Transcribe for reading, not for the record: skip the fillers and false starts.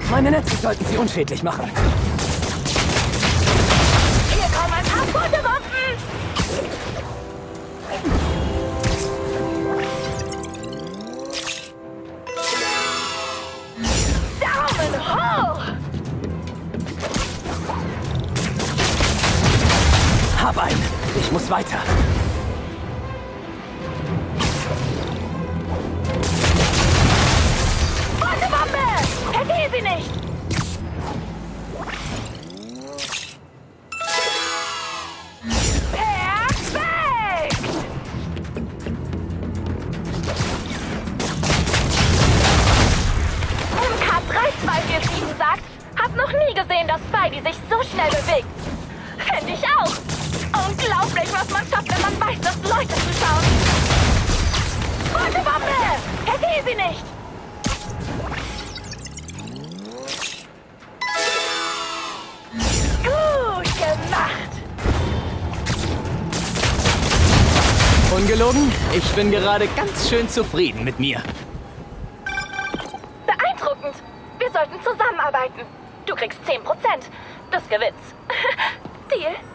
Meine Netze sollten sie unschädlich machen. Hier kommen ein paar Futterwumpen! Daumen hoch! Hab einen. Ich muss weiter. Futterwumpe! Vergiss sie nicht! Perfekt! MK3247 sagt, hab noch nie gesehen, dass Spidey sich so schnell bewegt. Fände ich auch. Unglaublich, was man schafft, wenn man weiß, dass Leute zuschauen. Futterwumpe! Vergiss sie nicht! Gut gemacht! Ungelogen, ich bin gerade ganz schön zufrieden mit mir. Beeindruckend! Wir sollten zusammenarbeiten. Du kriegst 10% des Gewinns. Deal?